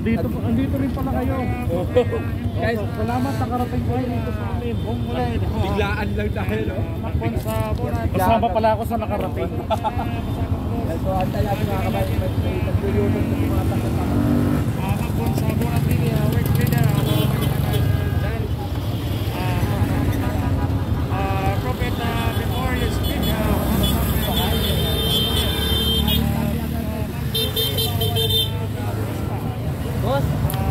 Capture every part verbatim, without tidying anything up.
andito, andito rin pala kayo. Guys, salamat nakarating kayo dito sa amin. Biglaan lang dahil, no? Kasama pala ako sa nakarating. So, antay natin mga kabayan, nag-yuyunod sa mga takot-takot. Makapon sa buwan natin, work leader, Prophet, before you speak, boss,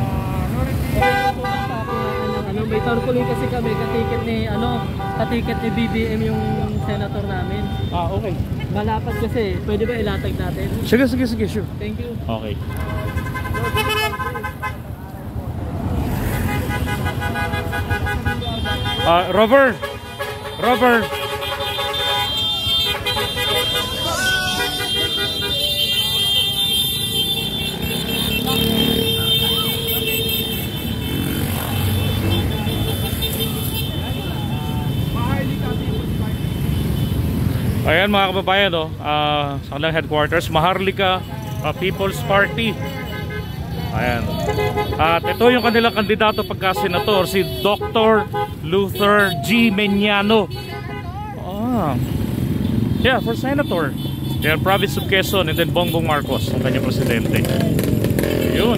ano, may tarpaulin kasi kami, katiket ni, ano, katiket ni B B M yung senator namin. Ah, okay. Malapad kasi, pwede ba ilatag natin? Sige, sige, sige, sure. Thank you. Okay. Uh, Rover! Rover! Ayan mga kababayan, no? uh, sa kanilang headquarters, Maharlika uh, People's Party. Ayan. At ito yung kanilang kandidato pagka-senator, si Doctor Luther G. Meñano. Ah. Yeah, for senator. Yan, province of Quezon, and then Bongbong Marcos, ang kanyang presidente. Yun.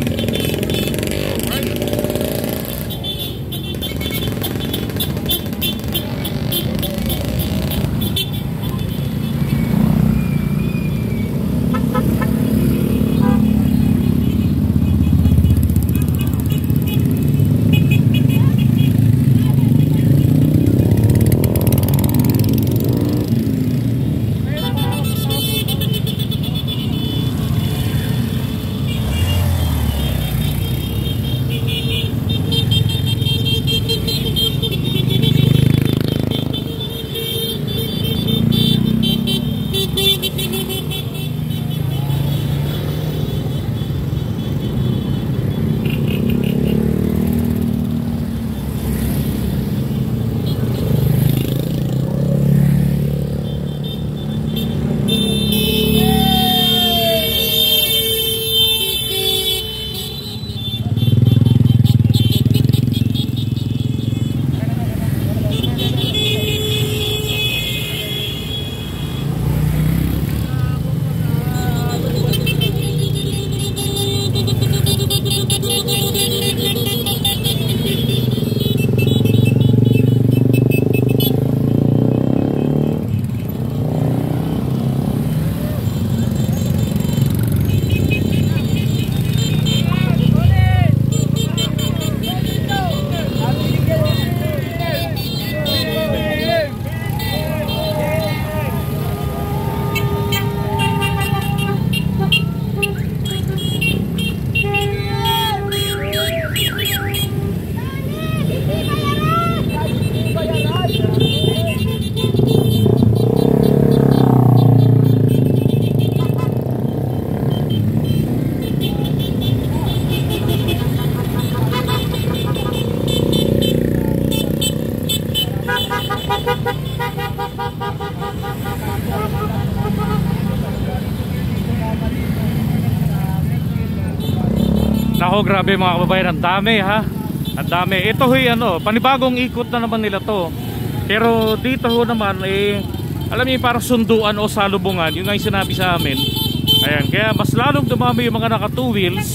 Nako, grabe mga kababayan, ang dami ha. Ang dami. Ito ho'y ano, panibagong ikot na naman nila to. Pero dito ho naman eh, alam niyo parang sunduan o salubungan. Yung nga yung sinabi sa amin. Ayan, kaya mas lalong dumami yung mga naka two wheels.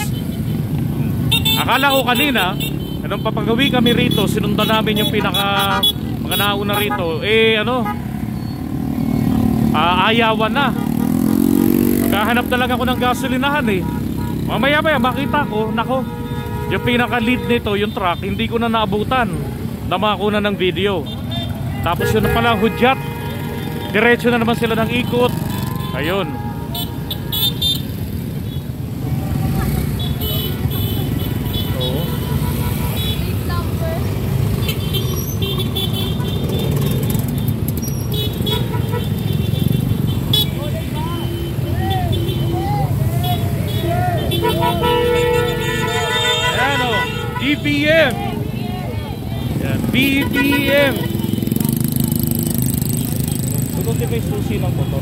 Akala ko kanina, anong papagawi kami rito, sinundan namin yung pinaka mga nauna rito. Eh ano, aayawan na. Maghahanap talaga ako ng gasolinahan eh. Mamaya maya makita ko, nako, yung pinaka lead nito, yung truck, hindi ko na naabutan. Nama ko na ng video. Tapos yun na pala hudyat. Diretso na naman sila ng ikot. Ayun. B B M. Yan, B B M. Ito din may susi ng motor.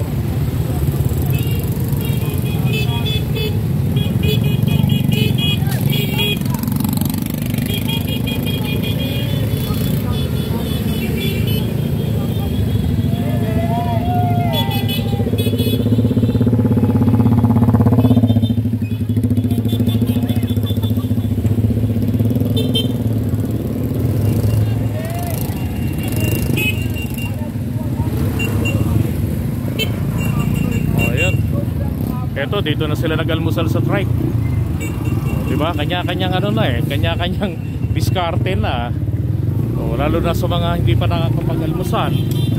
Eto, dito na sila nag-almusal sa trike. Diba? Kanya-kanyang ano na eh, kanya-kanyang diskarte na. O, lalo na sa mga hindi pa nakakapag-almusal.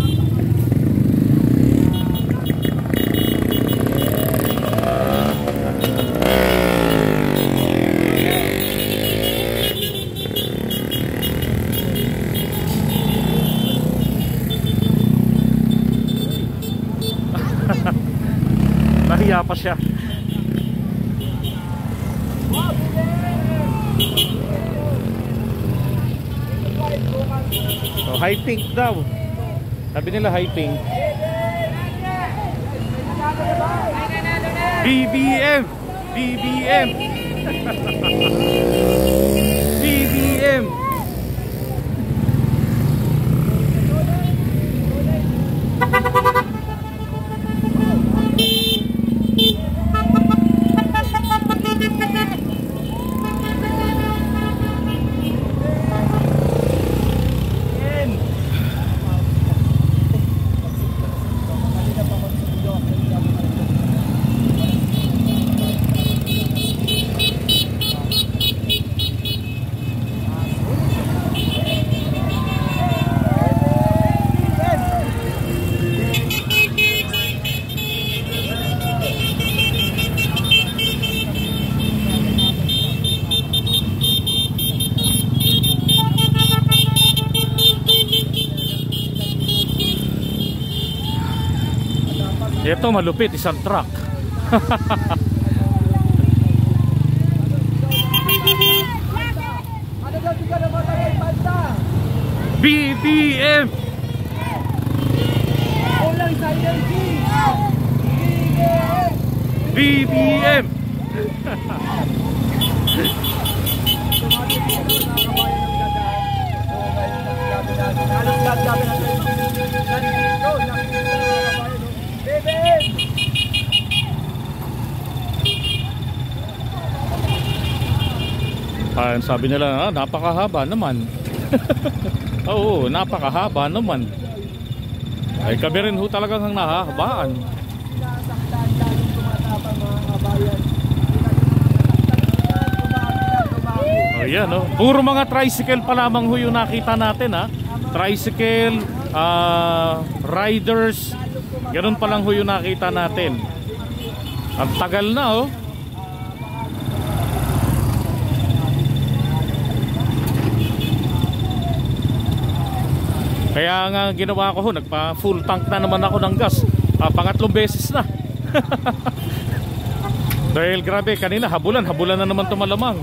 Nahiya pa siya. So, high pink daw. Sabi nila high pink. B B M B B M B B M. Ito malupit, isang truck. B B M B B M. Ayun, sabi nila, ah, napakahaba naman. Oo, napakahaba naman. Ay kami rin ho talagang nahahabaan. Oh, yan, oh. Puro mga tricycle pa lamang ho yung nakita natin, ha. Tricycle, uh, riders, ganun pa lang ho yung nakita natin. Ang tagal na, oh. Kaya nga ginawa ko ho, nagpa full tank na naman ako ng gas. Ah, pangatlong beses na. Dahil grabe, kanina habulan, habulan na naman tumalamang.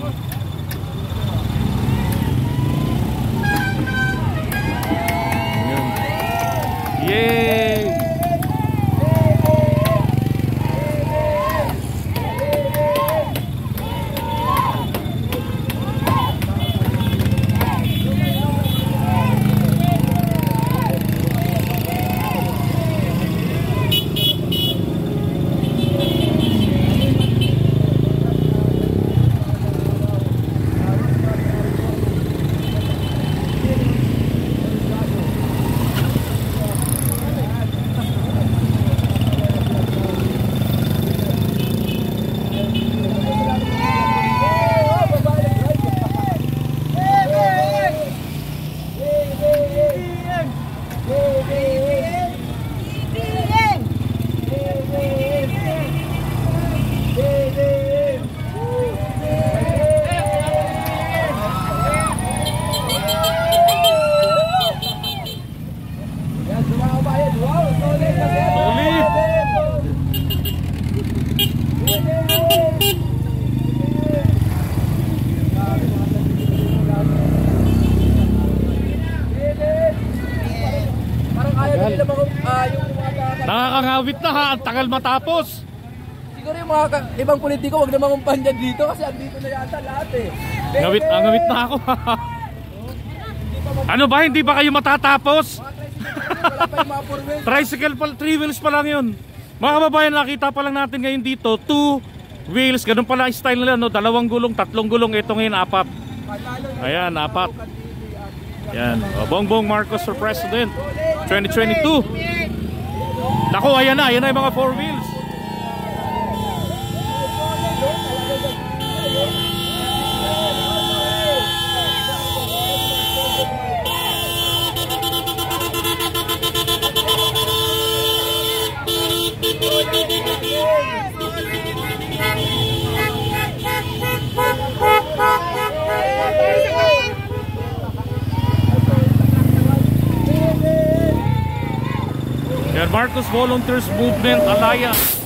Yay! Nakakangawit na ha, ang tagal matapos. Siguro yung mga ibang politiko wag namang umpan dyan dito kasi andito na yata lahat eh. Ngawit, ang ngawit na ako. Ano ba, hindi ba kayo matatapos? Tricycle pa, three wheels pa lang yun. Mga kababayan, nakita pa lang natin ngayon dito, two wheels, ganun pala style nila, no? Dalawang gulong, tatlong gulong, ito ngayon apat. Ayan, apat. Yan, o, Bongbong Marcos for President twenty twenty-two. Naku, ayan na, ayan na yung mga four wheels. Marcos Volunteers Movement Alliance.